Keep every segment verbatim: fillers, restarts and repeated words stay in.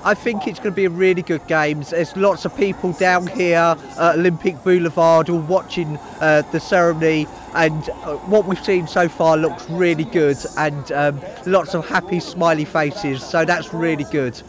I think it's going to be a really good games. There's lots of people down here at Olympic Boulevard all watching uh, the ceremony, and uh, what we've seen so far looks really good, and um, lots of happy smiley faces, so that's really good.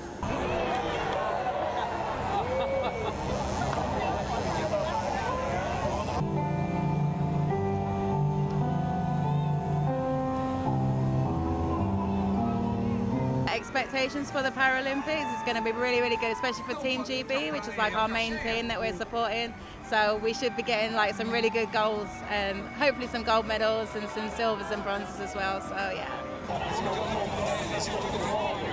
Expectations for the Paralympics is going to be really, really good, especially for Team G B, which is like our main team that we're supporting. So we should be getting like some really good goals, and hopefully some gold medals and some silvers and bronzes as well. So yeah.